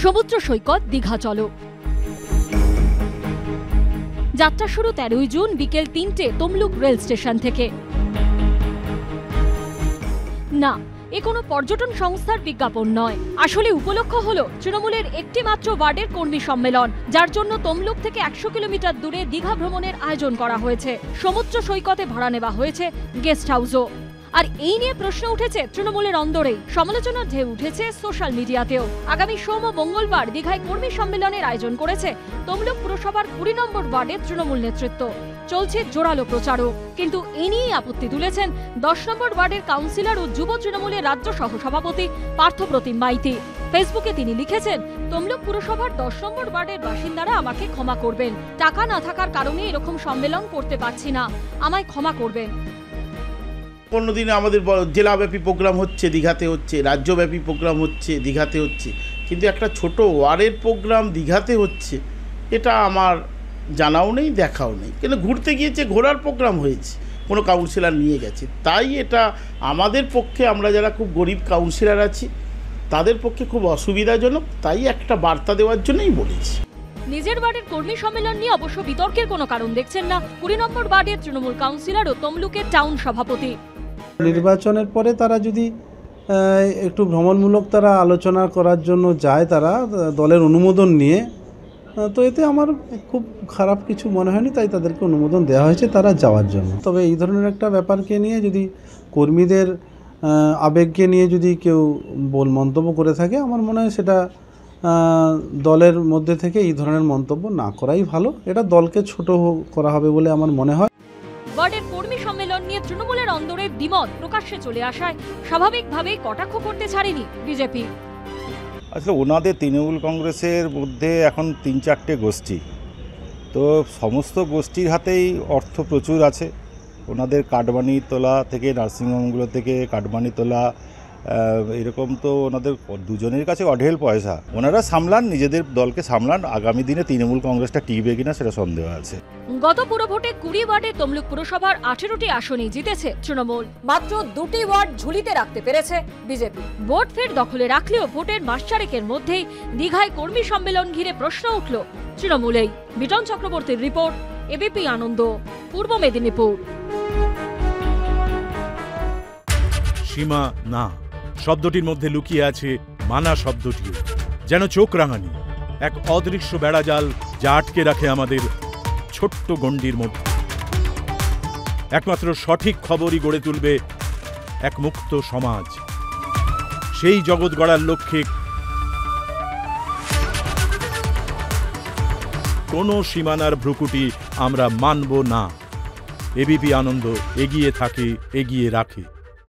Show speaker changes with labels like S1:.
S1: সমুদ্র সৈকত দীঘা চলো। যাত্রা শুরু 13ই জুন বিকেল 3টে তমলুক রেল স্টেশন থেকে। না, এ কোনো পর্যটন সংস্থার বিজ্ঞাপন নয়। আসলে উপলক্ষ হলো তৃণমূলের একটি মাত্র ওয়ার্ডের কর্মী সম্মেলন, যার জন্য তমলুক থেকে 100 কিলোমিটার দূরে দীঘা ভ্রমণের আয়োজন করা হয়েছে। সমুদ্র সৈকতে ভাড়া নেওয়া হয়েছে গেস্ট হাউসও। আর এই নিয়ে প্রশ্ন উঠেছে তৃণমূলের অন্দরে, সমালোচনার ঢেউ উঠেছে সোশ্যাল মিডিয়াতেও। আগামী সোম ও মঙ্গলবার দীঘায় কর্মী সম্মেলনের আয়োজন করেছে তমলুক পুরসভার 20 নম্বর ওয়ার্ডের তৃণমূল নেতৃত্ব। চলছে জোরালো প্রচারও, কিন্তু এ নিয়েই আপত্তি তুলেছেন 10 নম্বর ওয়ার্ডের কাউন্সিলর ও যুব তৃণমূলের রাজ্য সহসভাপতি পার্থপ্রতিম মাইতি। ফেসবুকে তিনি লিখেছেন, তমলুক পুরসভার 10 নম্বর ওয়ার্ডের বাসিন্দারা আমাকে ক্ষমা করবেন। টাকা না থাকার কারণে এরকম সম্মেলন করতে পারছি না, আমায় ক্ষমা করবেন।
S2: অন্যদিনে আমাদের জেলাব্যাপী প্রোগ্রাম হচ্ছে, দীঘাতে হচ্ছে, রাজ্যব্যাপী প্রোগ্রাম হচ্ছে, দীঘাতে হচ্ছে, কিন্তু একটা ছোট ওয়ার্ডের প্রোগ্রাম দীঘাতে হচ্ছে, এটা আমার জানাও নেই, দেখাও নেই। কিন্তু ঘুরতে গিয়েছে, ঘোরার প্রোগ্রাম হয়েছে, কোনো কাউন্সিলর নিয়ে গেছে, তাই এটা আমাদের পক্ষে, আমরা যারা খুব গরিব কাউন্সিলর আছি তাদের পক্ষে খুব অসুবিধাজনক, তাই একটা বার্তা দেওয়ার জন্যই বলেছি।
S1: নিজের ওয়ার্ডের কর্মী সম্মেলন নিয়ে অবশ্য বিতর্কের কোনো কারণ দেখছেন না 20 নম্বর ওয়ার্ডের তৃণমূল কাউন্সিলর ও তমলুকের টাউন সভাপতি।
S3: নির্বাচনের পরে তারা যদি একটু ভ্রমণমূলক তারা আলোচনা করার জন্য যায়, তারা দলের অনুমোদন নিয়ে, তো এতে আমার খুব খারাপ কিছু মনে হয়নি, তাই তাদেরকে অনুমোদন দেওয়া হয়েছে তারা যাওয়ার জন্য। তবে এই ধরনের একটা ব্যাপারকে নিয়ে যদি কর্মীদের আবেগকে নিয়ে যদি কেউ মন্তব্য করে থাকে, আমার মনে হয় সেটা দলের মধ্যে থেকে এই ধরনের মন্তব্য না করাই ভালো। এটা দলকে ছোট করা হবে বলে আমার মনে হয়।
S1: ওয়ার্ডের কর্মী সম্মেলন নিয়ে তৃণমূলের অন্দরে দ্বিমত প্রকাশ্যে চলে আসায় স্বাভাবিকভাবেই কটাক্ষ করতে ছাড়েনি বিজেপি।
S4: আসলে ওনাদের তৃণমূল কংগ্রেসের মধ্যে এখন 3-4টে গোষ্ঠী, তো সমস্ত গোষ্ঠীর হাতেই অর্থ প্রচুর আছে। ওনাদের কাটমানি তোলা থেকে, নার্সিংহোমগুলো থেকে কাটমানি তোলা, এরকম তো ওনাদের দুজনের কাছে অঢেল পয়সা। ওনারা সামলান, নিজেদের দলকে সামলান। আগামী দিনে তৃণমূল কংগ্রেসটা টিকবে কিনা সেটা সন্দেহ আছে।
S1: গত পুরভোটে 20 ওয়ার্ডে তমলুক পুরসভার 18টি আসনেই জিতেছে তৃণমূল। মাত্র 2টি ওয়ার্ড ঝুলিতে রাখতে পেরেছে বিজেপি। ভোট ফের দখলে রাখলেও ভোটের মাস চারেকের মধ্যেই দীঘায় কর্মী সম্মেলন ঘিরে প্রশ্ন উঠল তৃণমূলেই। বিটন চক্রবর্তীর রিপোর্ট, এবিপি আনন্দ, পূর্ব মেদিনীপুর।
S5: সীমা না শব্দটির মধ্যে লুকিয়ে আছে মানা শব্দটিও, যেন চোখ রাঙানি এক অদৃশ্য বেড়াজাল যা আটকে রাখে আমাদের ছোট্ট গণ্ডির মধ্যে। একমাত্র সঠিক খবরই গড়ে তুলবে এক মুক্ত সমাজ। সেই জগৎ গড়ার লক্ষ্যে কোনো সীমানার ভ্রুকুটি আমরা মানব না। এবিপি আনন্দ এগিয়ে থাকে, এগিয়ে রাখে।